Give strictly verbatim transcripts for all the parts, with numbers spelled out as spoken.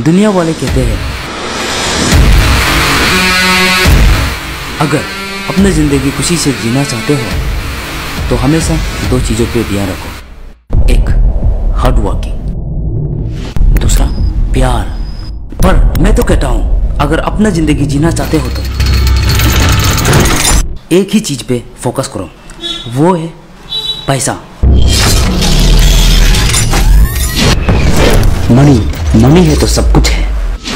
दुनिया वाले कहते हैं अगर अपनी जिंदगी खुशी से जीना चाहते हो तो हमेशा दो चीजों पे ध्यान रखो, एक हार्ड वर्किंग, दूसरा प्यार। पर मैं तो कहता हूं अगर अपना जिंदगी जीना चाहते हो तो एक ही चीज पे फोकस करो, वो है पैसा। मनी मनी है तो सब कुछ है।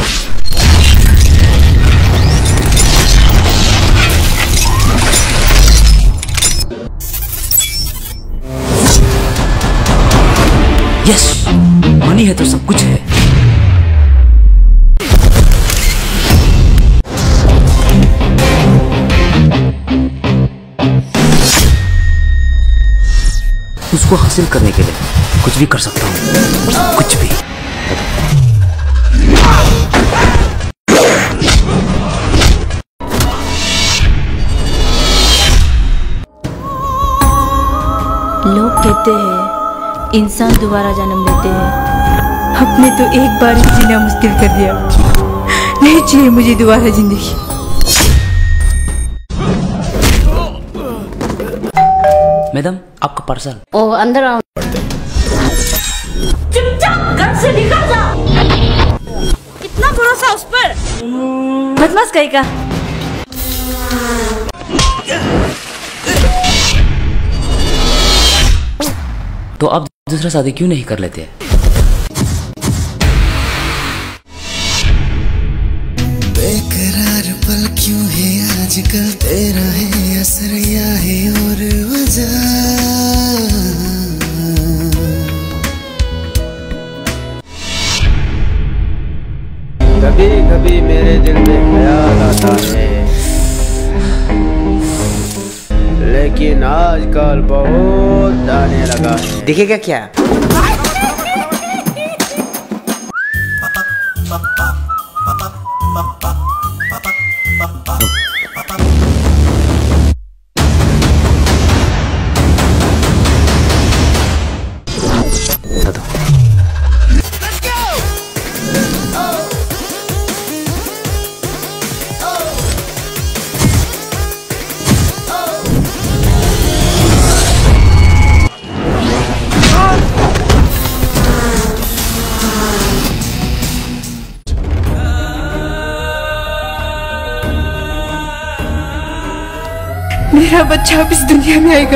यस, मनी है तो सब कुछ है। उसको हासिल करने के लिए कुछ भी कर सकता हूँ, कुछ भी। लोग कहते हैं इंसान दोबारा जन्म लेते हैं, आपने तो एक बार ही जीना मुश्किल कर दिया। नहीं चाहिए मुझे दोबारा जिंदगी। मैडम आपका पार्सल। ओ अंदर आओ। चुपचाप घर से निकल जा। इतना भरोसा उस पर? बदमाश कहीं का। तो आप दूसरा शादी क्यों नहीं कर लेते? बेकरार पल क्यों है आजकल, तेरा है असर या है और वजह। कभी कभी मेरे दिल में ख्याल आता है, लेकिन आजकल बहुत आने लगा है। दिखेगा क्या? मेरा बच्चा अब इस दुनिया में आएगा।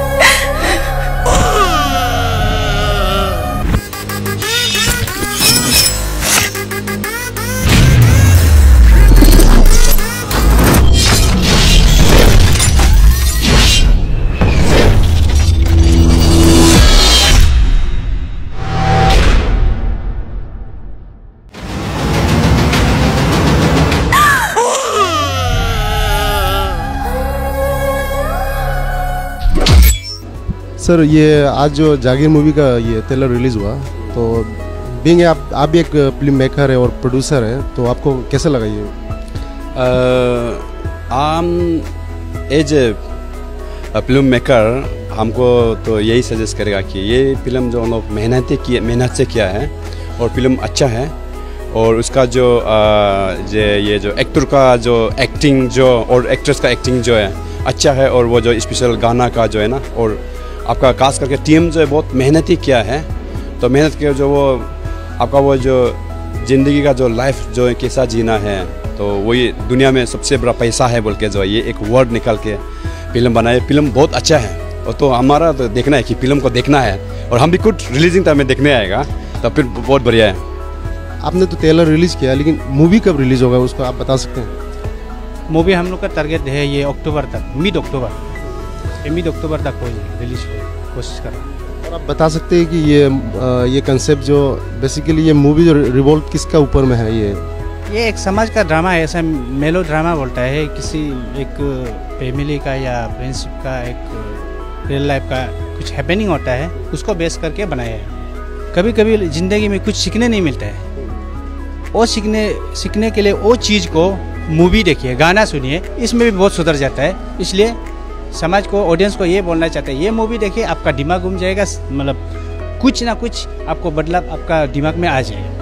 सर ये आज जो जागीर मूवी का ये ट्रेलर रिलीज़ हुआ, तो बीइंग आप आप भी एक फिल्म मेकर है और प्रोड्यूसर है, तो आपको कैसा लगा ये? आम एज ए फिल्म मेकर हमको तो यही सजेस्ट करेगा कि ये फिल्म जो हम लोग मेहनत किए मेहनत से किया है और फिल्म अच्छा है, और उसका जो जे ये जो एक्टर का जो एक्टिंग जो और एक्ट्रेस का एक्टिंग जो है अच्छा है, और वो जो स्पेशल गाना का जो है ना, और आपका खास करके टीम जो है बहुत मेहनत ही किया है। तो मेहनत के जो वो आपका वो जो ज़िंदगी का जो लाइफ जो है कैसा जीना है, तो वही दुनिया में सबसे बड़ा पैसा है बोल के जो ये एक वर्ड निकाल के फिल्म बनाए। फिल्म बहुत अच्छा है, और तो हमारा तो देखना है कि फिल्म को देखना है, और हम भी कुछ रिलीजिंग टाइम में देखने आएगा, तो फिर बहुत बढ़िया है। आपने तो ट्रेलर रिलीज़ किया, लेकिन मूवी कब रिलीज़ होगा उसको आप बता सकते हैं? मूवी हम लोग का टारगेट है ये अक्टूबर तक, मिड अक्टूबर मिड अक्टूबर तक हो रिलीज हो कोशिश कर रहा हूँ। और आप बता सकते हैं कि ये ये कंसेप्ट जो बेसिकली ये मूवी जो रिवॉल्व किसका ऊपर में है? ये ये एक समाज का ड्रामा है, ऐसा मेलो ड्रामा बोलता है, किसी एक फैमिली का या फ्रेंडशिप का एक रियल लाइफ का कुछ हैपनिंग होता है, उसको बेस करके बनाया है। कभी कभी ज़िंदगी में कुछ सीखने नहीं मिलता है, वो सीखने सीखने के लिए वो चीज़ को मूवी देखिए, गाना सुनिए, इसमें भी बहुत सुधर जाता है। इसलिए समाज को, ऑडियंस को ये बोलना चाहते हैं, ये मूवी देखिए, आपका दिमाग घूम जाएगा, मतलब कुछ ना कुछ आपको बदलाव आपका दिमाग में आ जाएगा।